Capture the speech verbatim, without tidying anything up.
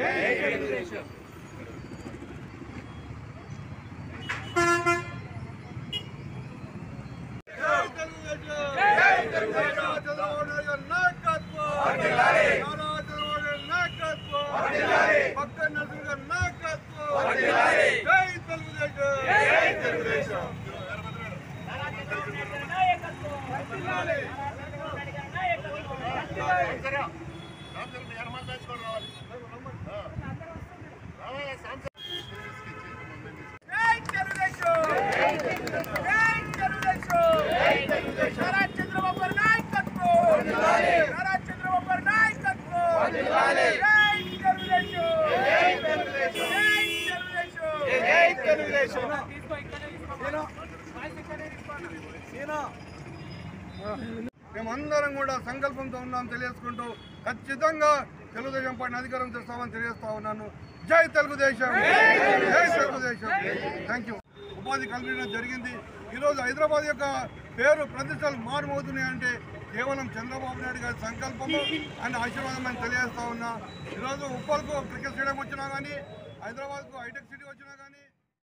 మేమందరం కూడా సంకల్పంతో ఉన్నాం తెలియజేసుకుంటూ ఖచ్చితంగా తెలుగుదేశం పార్టీ అధికారం తెస్తామని తెలియజేస్తా ఉన్నాను. జై తెలుగుదేశం, జై తెలుగుదేశం. Thank you. ఉపాధి కల్పించడం జరిగింది. ఈరోజు హైదరాబాద్ యొక్క పేరు ప్రతిష్టలు మారుమవుతున్నాయంటే కేవలం చంద్రబాబు నాయుడు గారి సంకల్పము అండ్ ఆశీర్వాదం అని తెలియజేస్తా ఉన్నా. ఈరోజు ఉప్పల్కు క్రికెట్ స్టేడియం వచ్చినా కానీ, హైదరాబాద్కు హైటెక్ సిటీ వచ్చినా కానీ